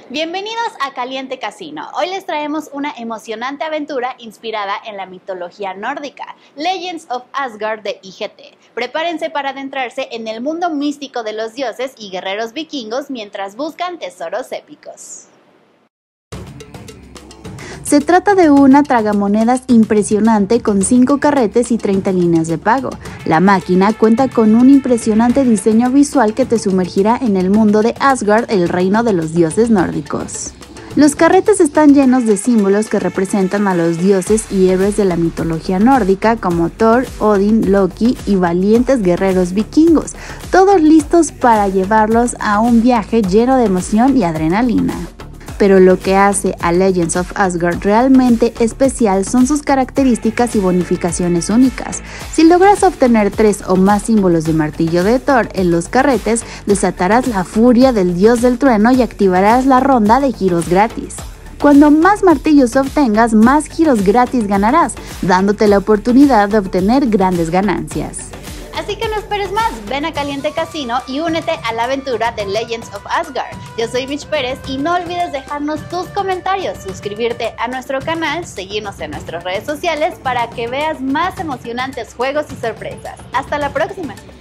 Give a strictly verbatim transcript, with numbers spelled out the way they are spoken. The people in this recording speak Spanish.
Bienvenidos a Caliente Casino. Hoy les traemos una emocionante aventura inspirada en la mitología nórdica, Legends of Asgard de I G T. Prepárense para adentrarse en el mundo místico de los dioses y guerreros vikingos mientras buscan tesoros épicos. Se trata de una tragamonedas impresionante con cinco carretes y treinta líneas de pago. La máquina cuenta con un impresionante diseño visual que te sumergirá en el mundo de Asgard, el reino de los dioses nórdicos. Los carretes están llenos de símbolos que representan a los dioses y héroes de la mitología nórdica como Thor, Odin, Loki y valientes guerreros vikingos, todos listos para llevarlos a un viaje lleno de emoción y adrenalina. Pero lo que hace a Legends of Asgard realmente especial son sus características y bonificaciones únicas. Si logras obtener tres o más símbolos de martillo de Thor en los carretes, desatarás la furia del dios del trueno y activarás la ronda de giros gratis. Cuando más martillos obtengas, más giros gratis ganarás, dándote la oportunidad de obtener grandes ganancias. Así que no esperes más, ven a Caliente Casino y únete a la aventura de Legends of Asgard. Yo soy Mitch Pérez y no olvides dejarnos tus comentarios, suscribirte a nuestro canal, seguirnos en nuestras redes sociales para que veas más emocionantes juegos y sorpresas. ¡Hasta la próxima!